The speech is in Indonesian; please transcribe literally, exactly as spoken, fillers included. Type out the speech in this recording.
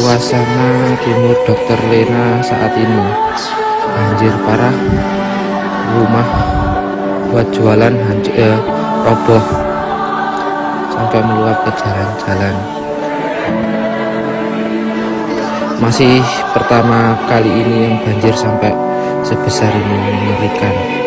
Suasana timur Dokter Lena saat ini, banjir parah, rumah buat jualan hancur, eh, roboh sampai meluap ke jalan-jalan. Masih pertama kali ini yang banjir sampai sebesar ini, mengerikan.